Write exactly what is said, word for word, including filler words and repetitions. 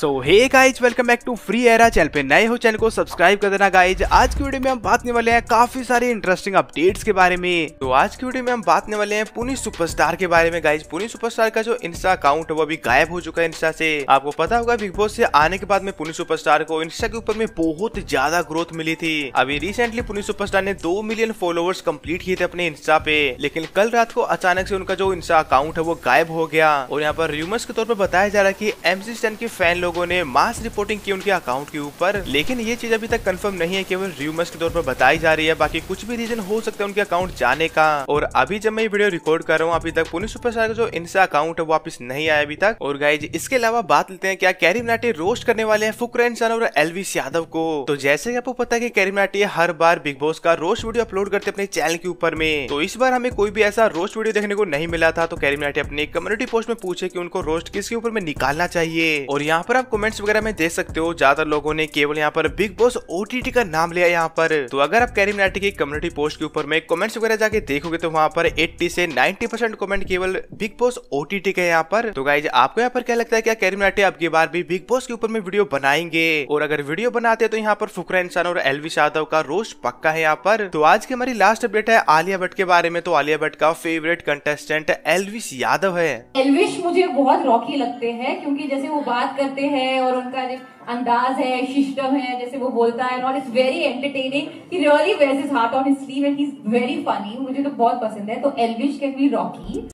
So hey guys, welcome back to free era. Channel पे नए हो चैनल को सब्सक्राइब कर देना गाइज। आज की वीडियो में हम बात करने वाले हैं काफी सारे इंटरेस्टिंग अपडेट्स के बारे में। तो आज की वीडियो में हम बात करने वाले हैं पुनी सुपरस्टार के बारे में गाइज। पुनी सुपरस्टार का जो इंस्टा अकाउंट है वो अभी गायब हो चुका है इंस्टा से। आपको पता होगा बिग बॉस से आने के बाद में पुनी सुपरस्टार को इंस्टा के ऊपर में बहुत ज्यादा ग्रोथ मिली थी। अभी रिसेंटली पुनी सुपरस्टार ने दो मिलियन फॉलोअर्स कंप्लीट किए थे अपने इंस्टा पे, लेकिन कल रात को अचानक से उनका जो इंस्टा अकाउंट है वो गायब हो गया। और यहाँ पर र्यूमर्स के तौर पर बताया जा रहा है कि एमसी स्टैन के फैन लोगों ने मास रिपोर्टिंग की उनके अकाउंट के ऊपर, लेकिन ये चीज अभी तक कंफर्म नहीं है, केवल र्यूमर्स के तौर पर बताई जा रही है। बाकी कुछ भी रीजन हो सकता है उनके अकाउंट जाने का। और अभी जब मैं ये वीडियो रिकॉर्ड कर रहा हूँ, अभी तक पुनी सुपरस्टार का जो इंस्टा अकाउंट है वापस नहीं आया अभी तक। और गाइज इसके अलावा बात लेते हैं क्या कैरी मिनाटी रोस्ट करने वाले हैं फुकरा इंसान और एलविस यादव को। तो जैसे कि आपको पता है कि कैरी मिनाटी हर बार बिग बॉस का रोस्ट वीडियो अपलोड करते अपने चैनल के ऊपर में, तो इस बार हमें कोई भी ऐसा रोस्ट वीडियो देखने को नहीं मिला था। तो कैरी मिनाटी अपनी कम्युनिटी पोस्ट में पूछे कि उनको रोस्ट किसके ऊपर में निकालना चाहिए। और यहाँ पर आप कमेंट्स वगैरह में देख सकते हो, ज्यादा लोगों ने केवल यहाँ पर बिग बॉस ओटीटी का नाम लिया यहाँ पर। तो अगर आप कैरी मिनाटी की कम्युनिटी पोस्ट के ऊपर में कमेंट्स वगैरह जाके देखोगे तो वहाँ पर अस्सी से नब्बे परसेंट कमेंट केवल बिग बॉस ओटीटी के यहाँ पर। तो गाइज आपको यहाँ पर क्या लगता है, क्या कैरी मिनाटी अब की बार भी बिग बॉस के ऊपर में वीडियो बनाएंगे? और अगर वीडियो बनाते हैं तो यहाँ पर फुकरा इंसान और एलविस यादव का रोस्ट पक्का है यहाँ पर। तो आज की हमारी लास्ट अपडेट है आलिया भट्ट के बारे में। तो आलिया भट्ट का फेवरेट कंटेस्टेंट एलविस यादव है। एलविश मुझे बहुत रॉकी लगते हैं, क्योंकि जैसे वो बात करते हैं और उनका जो अंदाज है, सिस्टम है, जैसे वो बोलता है, और it's very entertaining. He really wears his heart on his sleeve and he is very funny. मुझे तो बहुत पसंद है। तो एलविश कैन बी रॉकी।